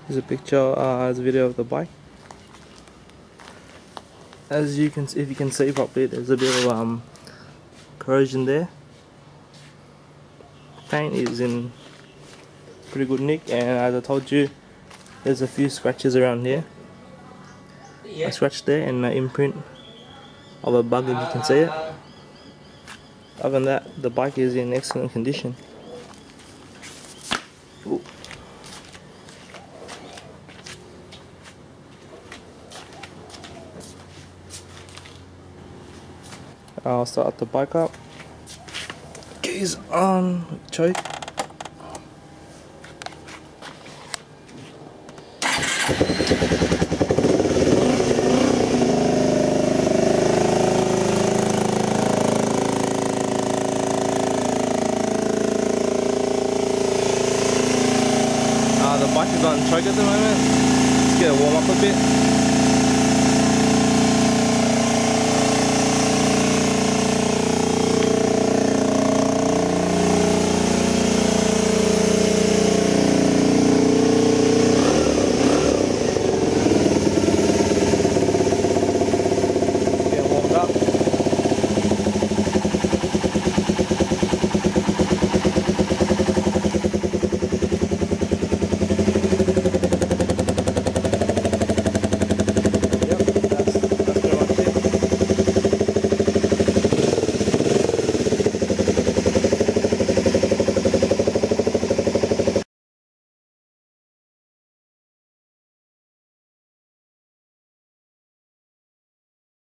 Here's a picture, there's a video of the bike. As you can, if you can see properly, there's a bit of corrosion there. Paint is in pretty good nick, and as I told you, there's a few scratches around here. A scratch there and an imprint of a bug, if you can see it. Other than that, the bike is in excellent condition. Ooh. I'll start the bike up. Keys on, choke. The bike is on choke at the moment. Let's get it warm up a bit. Get it warmed up.